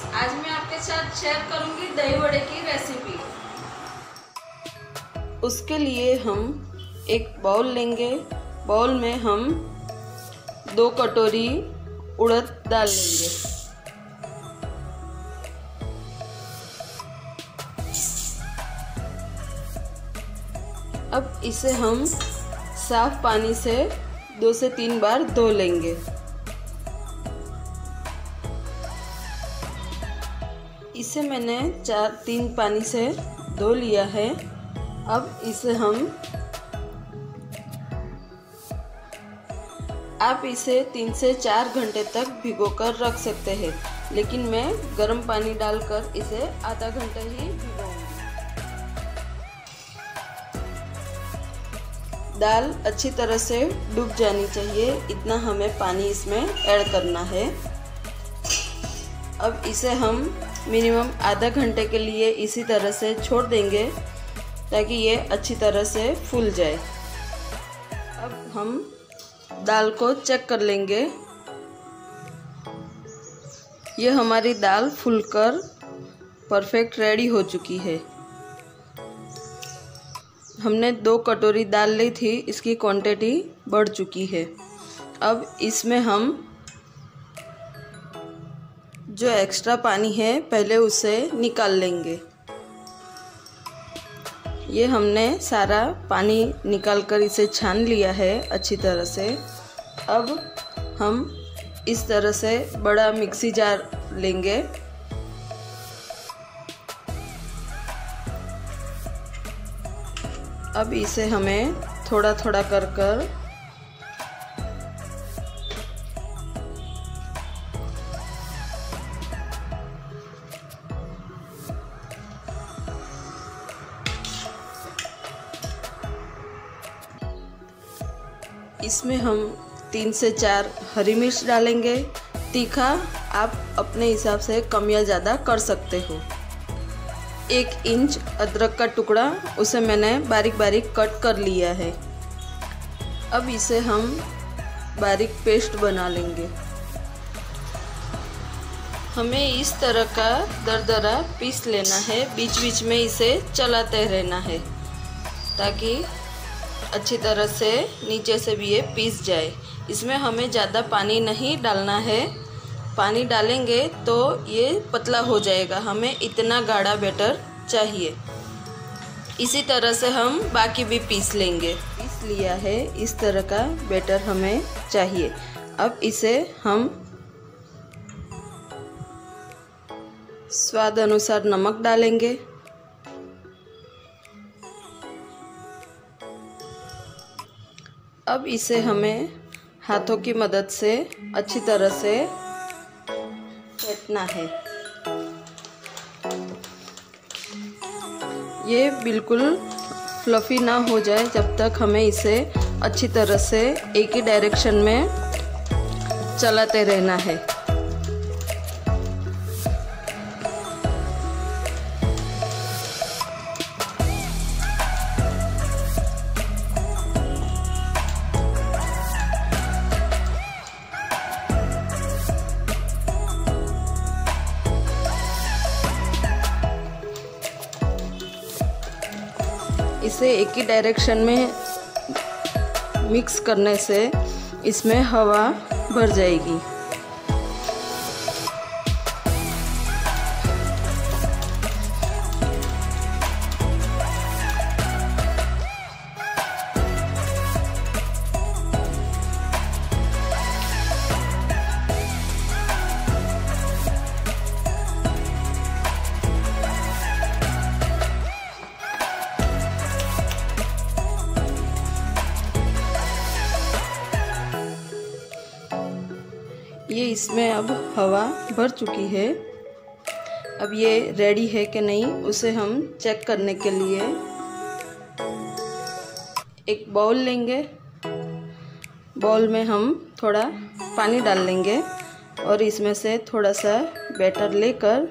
आज मैं आपके साथ शेयर करूंगी दही वड़े की रेसिपी। उसके लिए हम एक बाउल लेंगे। बाउल में हम 2 कटोरी उड़द दाल लेंगे। अब इसे हम साफ पानी से 2 से 3 बार धो लेंगे। इसे मैंने 3 पानी से धो लिया है। अब इसे आप इसे 3 से 4 घंटे तक भिगोकर रख सकते हैं, लेकिन मैं गर्म पानी डालकर इसे आधा घंटा ही भिगोऊंगी। दाल अच्छी तरह से डूब जानी चाहिए, इतना हमें पानी इसमें ऐड करना है। अब इसे हम मिनिमम आधा घंटे के लिए इसी तरह से छोड़ देंगे ताकि ये अच्छी तरह से फूल जाए। अब हम दाल को चेक कर लेंगे। ये हमारी दाल फूलकर परफेक्ट रेडी हो चुकी है। हमने 2 कटोरी दाल ली थी, इसकी क्वांटिटी बढ़ चुकी है। अब इसमें हम जो एक्स्ट्रा पानी है पहले उसे निकाल लेंगे। ये हमने सारा पानी निकालकर इसे छान लिया है अच्छी तरह से। अब हम इस तरह से बड़ा मिक्सी जार लेंगे। अब इसे हमें थोड़ा थोड़ा कर इसमें हम 3 से 4 हरी मिर्च डालेंगे। तीखा आप अपने हिसाब से कम या ज़्यादा कर सकते हो। 1 इंच अदरक का टुकड़ा, उसे मैंने बारीक बारीक कट कर लिया है। अब इसे हम बारीक पेस्ट बना लेंगे। हमें इस तरह का दरदरा पीस लेना है, बीच बीच में इसे चलाते रहना है ताकि अच्छी तरह से नीचे से भी ये पीस जाए। इसमें हमें ज़्यादा पानी नहीं डालना है, पानी डालेंगे तो ये पतला हो जाएगा। हमें इतना गाढ़ा बैटर चाहिए। इसी तरह से हम बाकी भी पीस लेंगे। पीस लिया है, इस तरह का बैटर हमें चाहिए। अब इसे हम स्वाद अनुसार नमक डालेंगे। अब इसे हमें हाथों की मदद से अच्छी तरह से फेंटना है। ये बिल्कुल फ्लफ़ी ना हो जाए जब तक हमें इसे अच्छी तरह से एक ही डायरेक्शन में चलाते रहना है। इसे एक ही डायरेक्शन में मिक्स करने से इसमें हवा भर जाएगी। ये इसमें अब हवा भर चुकी है। अब ये रेडी है कि नहीं उसे हम चेक करने के लिए एक बाउल लेंगे। बाउल में हम थोड़ा पानी डाल लेंगे और इसमें से थोड़ा सा बैटर लेकर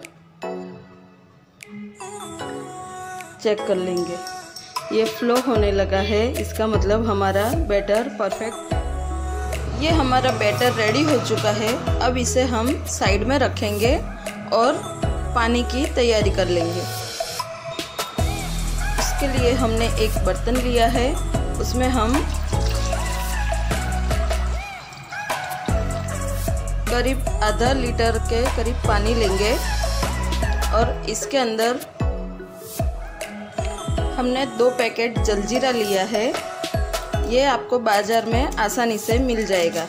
चेक कर लेंगे। ये फ्लो होने लगा है, इसका मतलब हमारा बैटर परफेक्ट। ये हमारा बैटर रेडी हो चुका है। अब इसे हम साइड में रखेंगे और पानी की तैयारी कर लेंगे। इसके लिए हमने एक बर्तन लिया है, उसमें हम करीब आधा लीटर के करीब पानी लेंगे और इसके अंदर हमने 2 पैकेट जलजीरा लिया है। ये आपको बाज़ार में आसानी से मिल जाएगा।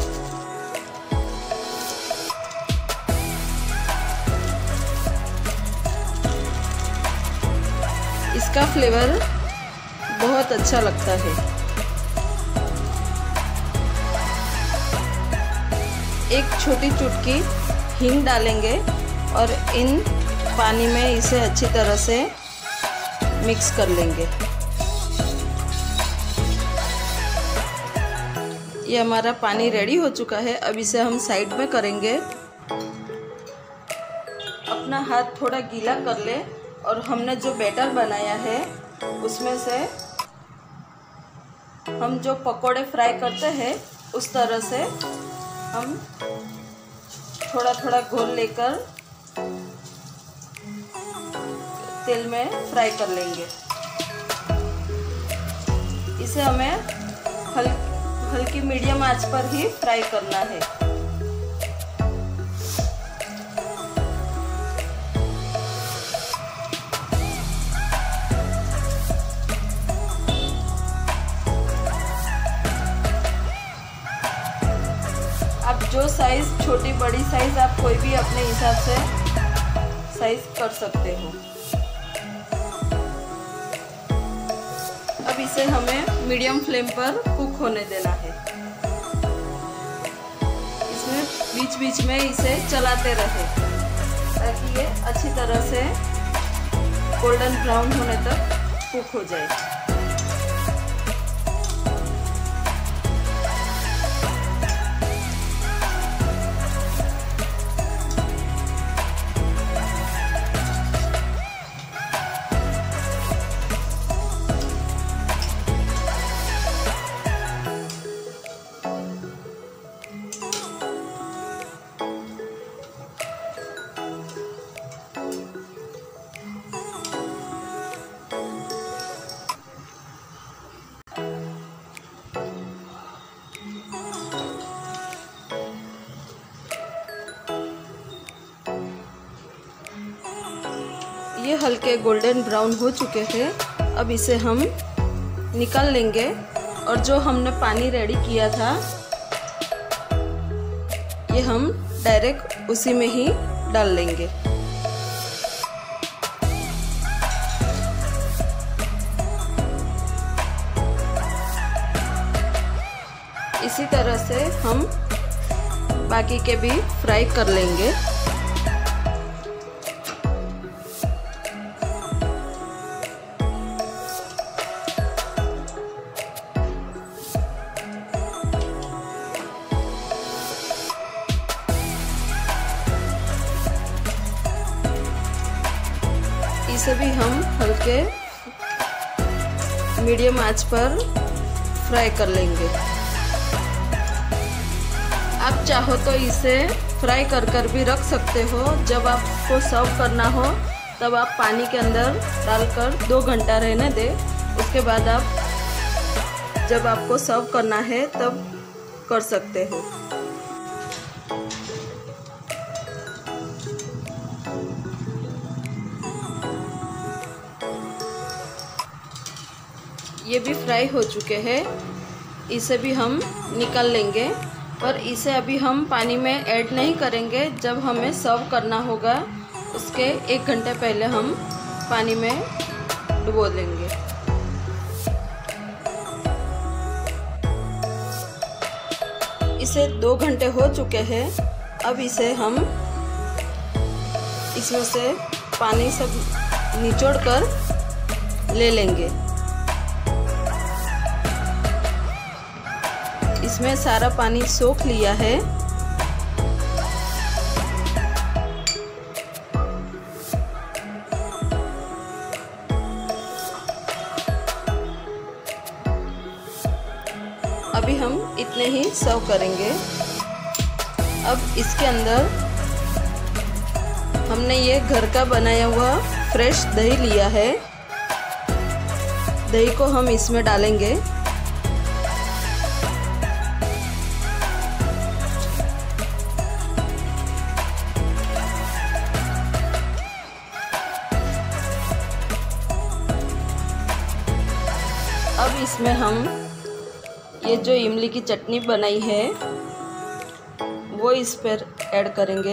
इसका फ्लेवर बहुत अच्छा लगता है। एक छोटी चुटकी हींग डालेंगे और इन पानी में इसे अच्छी तरह से मिक्स कर लेंगे। ये हमारा पानी रेडी हो चुका है। अब इसे हम साइड में करेंगे। अपना हाथ थोड़ा गीला कर ले और हमने जो बैटर बनाया है उसमें से हम जो पकोड़े फ्राई करते हैं उस तरह से हम थोड़ा थोड़ा घोल लेकर तेल में फ्राई कर लेंगे। इसे हमें हल्की मीडियम आंच पर ही फ्राई करना है। आप जो साइज, छोटी बड़ी साइज आप कोई भी अपने हिसाब से साइज कर सकते हो। अब इसे हमें मीडियम फ्लेम पर कुक होने देना है। इसमें बीच बीच में इसे चलाते रहे ताकि ये अच्छी तरह से गोल्डन ब्राउन होने तक कुक हो जाए। ये हल्के गोल्डन ब्राउन हो चुके हैं। अब इसे हम निकाल लेंगे और जो हमने पानी रेडी किया था ये हम डायरेक्ट उसी में ही डाल लेंगे। इसी तरह से हम बाकी के भी फ्राई कर लेंगे। इसे भी हम हल्के मीडियम आंच पर फ्राई कर लेंगे। आप चाहो तो इसे फ्राई कर भी रख सकते हो। जब आपको सर्व करना हो तब आप पानी के अंदर डालकर 2 घंटा रहने दें। उसके बाद आप जब आपको सर्व करना है तब कर सकते हो। ये भी फ्राई हो चुके हैं। इसे भी हम निकाल लेंगे, पर इसे अभी हम पानी में ऐड नहीं करेंगे। जब हमें सर्व करना होगा उसके 1 घंटे पहले हम पानी में डुबो देंगे। इसे 2 घंटे हो चुके हैं। अब इसे हम इसमें से पानी सब निचोड़ कर ले लेंगे। इसमें सारा पानी सोख लिया है। अभी हम इतने ही सर्व करेंगे। अब इसके अंदर हमने ये घर का बनाया हुआ फ्रेश दही लिया है। दही को हम इसमें डालेंगे। अब इसमें हम ये जो इमली की चटनी बनाई है वो इस पर ऐड करेंगे।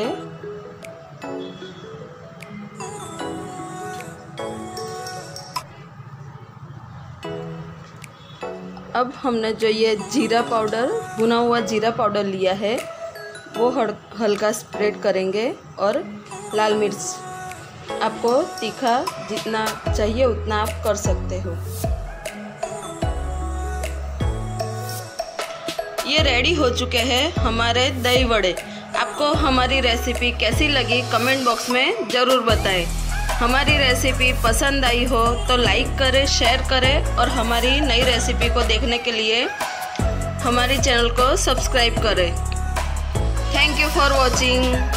अब हमने जो ये जीरा पाउडर, भुना हुआ जीरा पाउडर लिया है वो हल्का स्प्रेड करेंगे। और लाल मिर्च, आपको तीखा जितना चाहिए उतना आप कर सकते हो। ये रेडी हो चुके हैं हमारे दही वड़े। आपको हमारी रेसिपी कैसी लगी कमेंट बॉक्स में ज़रूर बताएं। हमारी रेसिपी पसंद आई हो तो लाइक करें, शेयर करें और हमारी नई रेसिपी को देखने के लिए हमारे चैनल को सब्सक्राइब करें। Thank you for watching.